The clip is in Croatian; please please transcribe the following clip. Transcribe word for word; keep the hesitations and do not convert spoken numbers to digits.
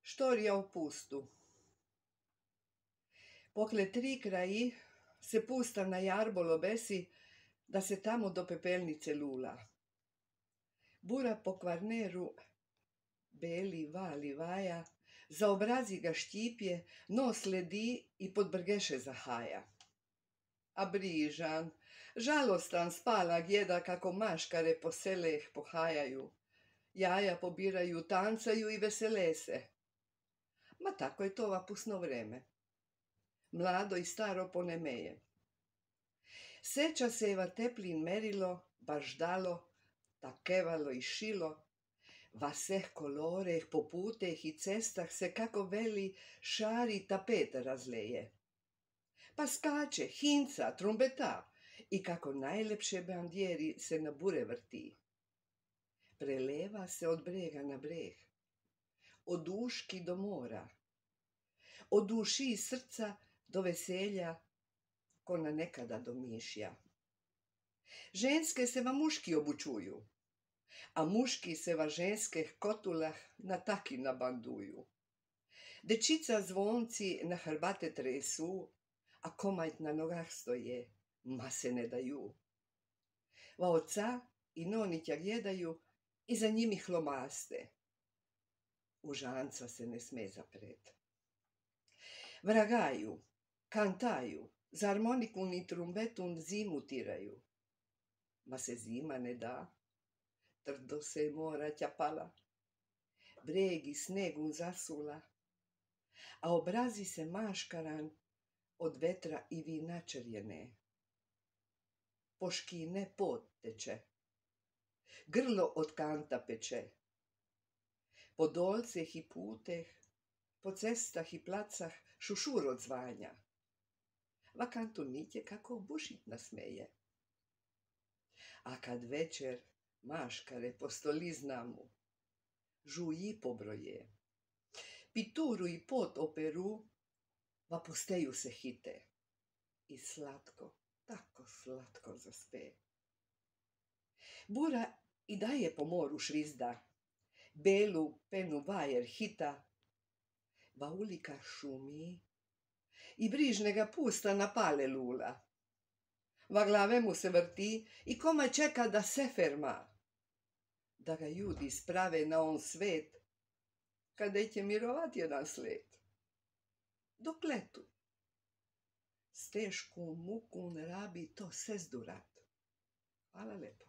Štorija u pustu. Pokle tri kraji se pusta na jarbol obesi, da se tamo do pepelnice lula. Bura po kvarneru beli vali vaja, za obrazi ga štipje, nos ledi i pod brgeše zahaja. A brižan, žalostan spala gjeda kako maškare po seleh pohajaju, jaja pobiraju, tancaju i vesele se. Ma tako je to vapusno vreme. Mlado i staro ponemeje. Seća se eva teplin merilo, baš dalo, takevalo i šilo, vaseh koloreh po puteh i cestah se kako veli šari tapet razleje. Pa skače, hinca, trumbeta i kako najlepše bandjeri se na bure vrti. Preleva se od brega na breg, od uški do mora, od duši i srca do veselja, ko na nekada do mišja. Ženske se va muški obučuju, a muški se va ženskih kotulah na taki nabanduju. Dečica zvonci na hrbate tresu, a komajt na nogah stoje, ma se ne daju. Va oca i nonitja gledaju i za njimi hlomaste. U žanca se ne sme zapret. Vragaju, kantaju, za harmonikun i trumbetun zimu tiraju. Ma se zima ne da, trdo se mora ćapala, breg i snegun zasula, a obrazi se maškaran od vetra i vina črjene. Po škine pot teče, grlo od kanta peče, po dolceh i puteh, po cestah i placah šušur odzvanja. Va kantu nitje kako bušit nasmeje. A kad večer maškare po stoliznamu, žuji pobroje, pituru i pot operu, va pusteju se hite i slatko, tako slatko zaspe. Bura i daje po moru švizda, belu penu vajer hita, va ulika šumi i brižnega pusta na pale lula. Va glave mu se vrti i komaj čeka da se ferma, da ga ljudi sprave na on svet, kada će mirovat jedan slet. Dok letu, s tešku muku rabi to sezdurat. Hvala lepo.